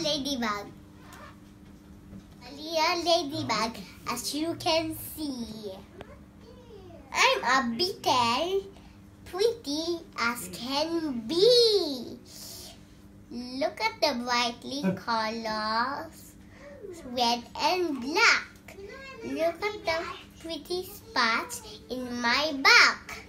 Ladybug. Ladybug, as you can see. I'm a beetle, pretty as can be. Look at the brightly colors, red and black. Look at the pretty spots in my back.